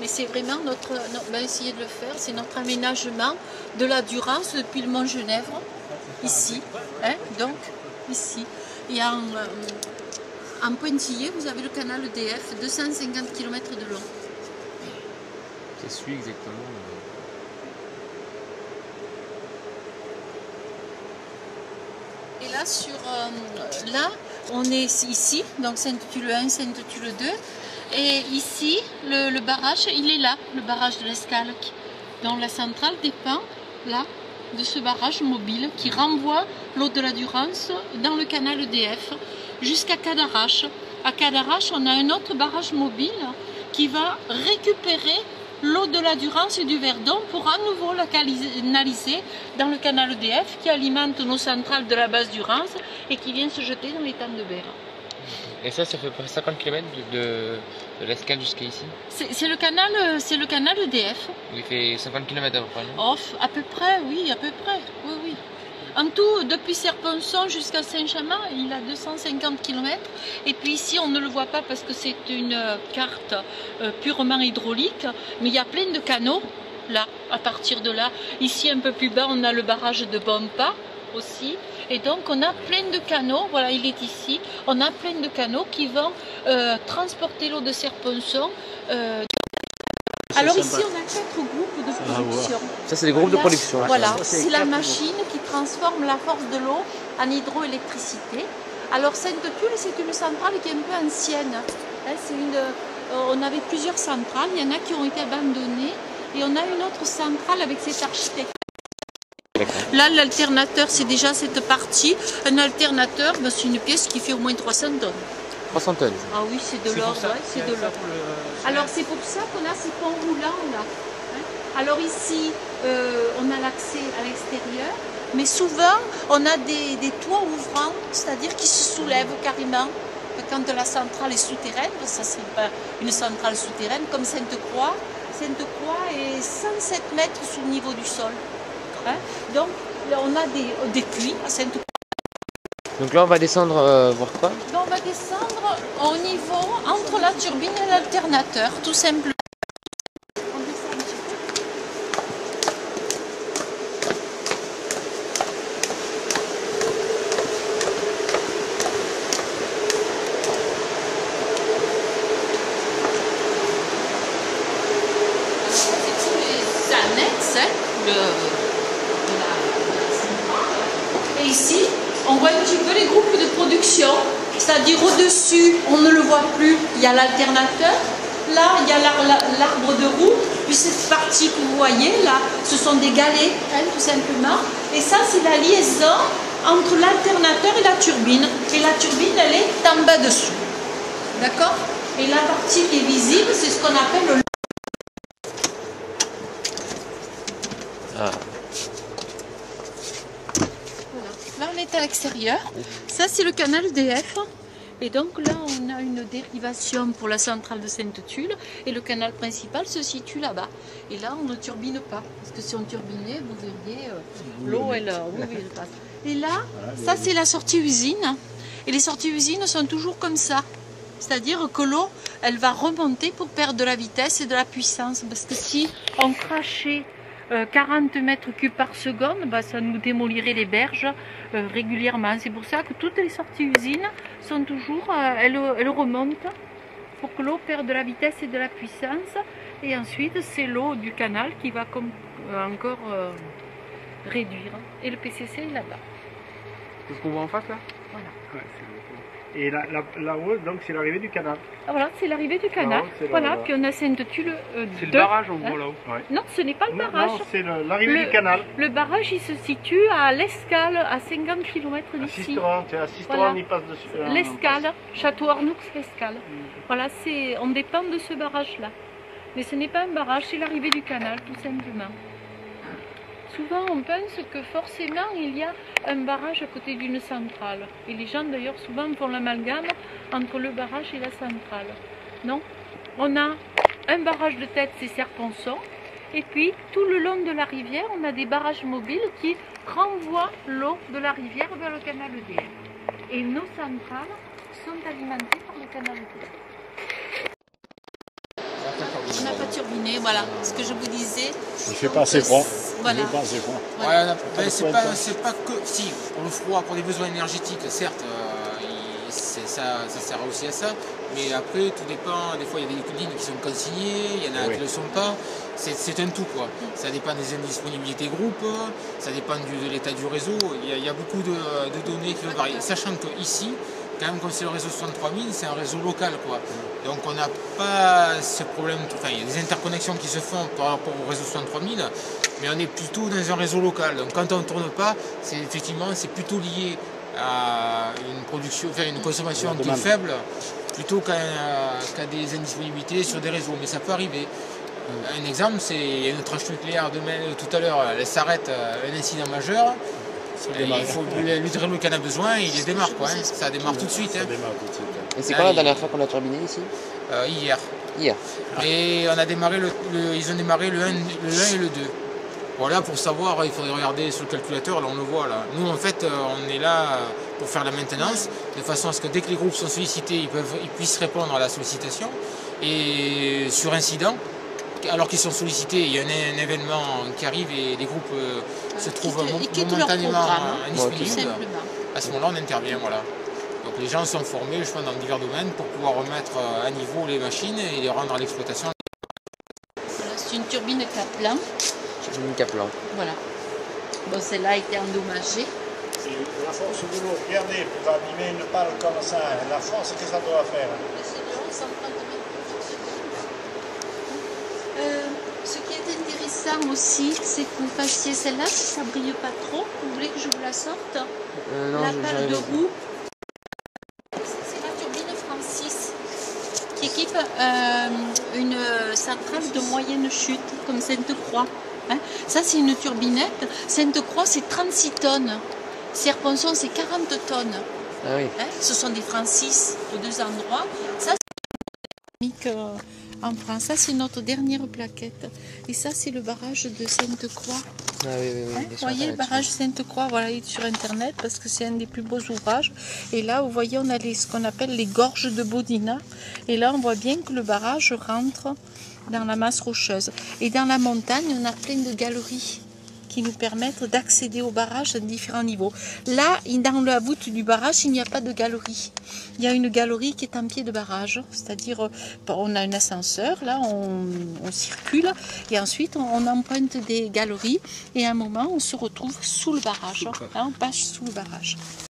c'est vraiment notre, on va essayer de le faire, c'est notre aménagement de la Durance depuis le Mont Genèvre, ici, hein, donc ici. Et en pointillé, vous avez le canal EDF, 250 km de long. C'est celui exactement. Et là, là, on est ici, donc Sainte-Tulle 1, Sainte-Tulle 2. Et ici, le barrage, il est là, le barrage de l'Escale, dont la centrale dépend, là, de ce barrage mobile qui renvoie l'eau de la Durance dans le canal EDF jusqu'à Cadarache. À Cadarache, on a un autre barrage mobile qui va récupérer l'eau de la Durance et du Verdon pour à nouveau la canaliser dans le canal EDF qui alimente nos centrales de la base Durance et qui vient se jeter dans l'étang de Berre. Et ça fait près 50 km de l'Escale jusqu'à ici? C'est le canal EDF. Il fait 50 km à peu près, non? Oh, à peu près, oui, à peu près. Oui, oui. En tout, depuis Serponçon jusqu'à Saint-Chamond, il a 250 km. Et puis ici, on ne le voit pas parce que c'est une carte purement hydraulique. Mais il y a plein de canaux, là, à partir de là. Ici, un peu plus bas, on a le barrage de Bompa aussi. Et donc, on a plein de canaux. Voilà, il est ici. On a plein de canaux qui vont transporter l'eau de Serponçon. Alors ici, on a 4 groupes de production. Ça, c'est des groupes de production. Voilà, c'est la machine qui transforme la force de l'eau en hydroélectricité. Alors Sainte-Tulle, c'est une centrale qui est un peu ancienne. On avait plusieurs centrales, il y en a qui ont été abandonnées. Et on a une autre centrale avec cette architecture. Là, l'alternateur, c'est déjà cette partie. Un alternateur, ben, c'est une pièce qui fait au moins 300 tonnes. 300 tonnes. Ah oui, c'est de l'or, ouais, c'est de l'or. Alors c'est pour ça qu'on a ces ponts roulants là. Alors ici, on a l'accès à l'extérieur, mais souvent on a des toits ouvrants, c'est-à-dire qui se soulèvent carrément. Quand la centrale est souterraine, ça c'est pas une centrale souterraine comme Sainte-Croix. Sainte-Croix est 107 mètres sous le niveau du sol. Donc là, on a des puits à Sainte-Croix. Donc là, on va descendre voir quoi? Donc, on va descendre au niveau entre la turbine et l'alternateur, tout simplement. On descend un petit peu. C'est tous les annexes et ici, on voit un petit peu les groupes de production, c'est-à-dire au-dessus, on ne le voit plus, il y a l'alternateur. Là, il y a l'arbre de roue. Puis cette partie que vous voyez, là, ce sont des galets, hein, tout simplement. Et ça, c'est la liaison entre l'alternateur et la turbine. Et la turbine, elle est en bas dessous. D'accord? Et la partie qui est visible, c'est ce qu'on appelle le... Ah. Là, on est à l'extérieur. Ça, c'est le canal EDF. Et donc là, on a une dérivation pour la centrale de Sainte-Tulle. Et le canal principal se situe là-bas. Et là, on ne turbine pas. Parce que si on turbinait, vous verriez, l'eau, elle passe. Et là, ça, c'est la sortie usine. Et les sorties usines sont toujours comme ça. C'est-à-dire que l'eau, elle va remonter pour perdre de la vitesse et de la puissance. Parce que si on crachait 40 mètres cubes par seconde, bah, ça nous démolirait les berges régulièrement. C'est pour ça que toutes les sorties usines sont toujours, elles remontent pour que l'eau perde de la vitesse et de la puissance. Et ensuite, c'est l'eau du canal qui va encore réduire. Et le PCC est là-bas. C'est ce qu'on voit en face là? Voilà. Ouais, et là-haut, donc c'est l'arrivée du canal. Ah, voilà, c'est l'arrivée du canal. Voilà, puis on a Sainte-Tulle 2. C'est le barrage en gros là-haut. Ouais. Non, ce n'est pas le barrage. Non, c'est l'arrivée du canal. Le barrage, il se situe à l'Escale, à 50 km d'ici. À Sisteron, il passe dessus. L'Escale, Château-Arnoux, l'Escale. Voilà, on dépend de ce barrage-là. Mais ce n'est pas un barrage, c'est l'arrivée du canal, tout simplement. Souvent, on pense que forcément, il y a un barrage à côté d'une centrale. Et les gens, d'ailleurs, souvent font l'amalgame entre le barrage et la centrale. Non, on a un barrage de tête, c'est Serponçon. Et puis, tout le long de la rivière, on a des barrages mobiles qui renvoient l'eau de la rivière vers le canal EDF. Et nos centrales sont alimentées par le canal EDF. On n'a pas turbiné, voilà, ce que je vous disais. Il fait pas assez froid. Voilà. Il fait pas assez froid. Voilà. Ouais, c'est pas que... Si, pour le froid, pour les besoins énergétiques, certes, ça sert aussi à ça, mais après, tout dépend. Des fois, il y a des lignes qui sont consignées, il y en a qui ne le sont pas. C'est un tout, quoi. Ça dépend des indisponibilités groupes, ça dépend de l'état du réseau. Il y a beaucoup de données qui peuvent varier. Sachant qu'ici, quand même, comme c'est le réseau 63000, c'est un réseau local, quoi. Donc on n'a pas ce problème, enfin il y a des interconnexions qui se font par rapport au réseau 63000, mais on est plutôt dans un réseau local. Donc quand on ne tourne pas, c'est plutôt lié à une production, enfin une consommation qui est faible, plutôt qu'à des indisponibilités sur des réseaux. Mais ça peut arriver. Un exemple, c'est il y a une tranche nucléaire tout à l'heure, elle s'arrête, un incident majeur. Il faut lui dire le qu'il en a besoin et il les démarre, quoi, hein. Ça démarre tout de suite. Ça démarre tout de suite. Et c'est quand la dernière fois qu'on a turbiné ici? Hier. Hier. Et on a démarré ils ont démarré le 1 et le 2. Voilà, pour savoir, il faudrait regarder sur le calculateur, là on le voit là. Nous en fait, on est là pour faire la maintenance, de façon à ce que dès que les groupes sont sollicités, ils puissent répondre à la sollicitation. Et sur incident, alors qu'ils sont sollicités, il y a un événement qui arrive et les groupes se trouvent momentanément indisponibles. À ce moment-là, on intervient, voilà. Donc les gens sont formés, je pense, dans divers domaines pour pouvoir remettre à niveau les machines et les rendre à l'exploitation. Voilà, c'est une turbine Kaplan. Turbine Kaplan. Voilà. Bon, celle-là a été endommagée. La force de l'eau, regardez, pour abîmer une pale comme ça, la force que ça doit faire. C'est de 11 empreintes de mètre par seconde. Ce qui est intéressant aussi, c'est que vous fassiez celle-là, si ça ne brille pas trop. Vous voulez que je vous la sorte? Non, la pale de roue. C'est la turbine Francis qui équipe une centrale de moyenne chute, comme Sainte-Croix. Hein. Ça, c'est une turbinette. Sainte-Croix, c'est 36 tonnes. Serponçon, c'est 40 tonnes. Ah oui. Hein. Ce sont des Francis aux deux endroits. Ça, c'est en France. Ça, c'est notre dernière plaquette. Et ça, c'est le barrage de Sainte-Croix. Ah oui, oui, oui. Hein, vous voyez le barrage Sainte-Croix, voilà, il est sur internet parce que c'est un des plus beaux ouvrages. Et là, vous voyez, on a ce qu'on appelle les gorges de Bodina. Et là, on voit bien que le barrage rentre dans la masse rocheuse. Et dans la montagne, on a plein de galeries qui nous permettent d'accéder au barrage à différents niveaux. Là, dans la voûte du barrage, il n'y a pas de galerie. Il y a une galerie qui est en pied de barrage, c'est-à-dire on a un ascenseur, là on circule et ensuite on emprunte des galeries et à un moment on se retrouve sous le barrage. Là, on passe sous le barrage.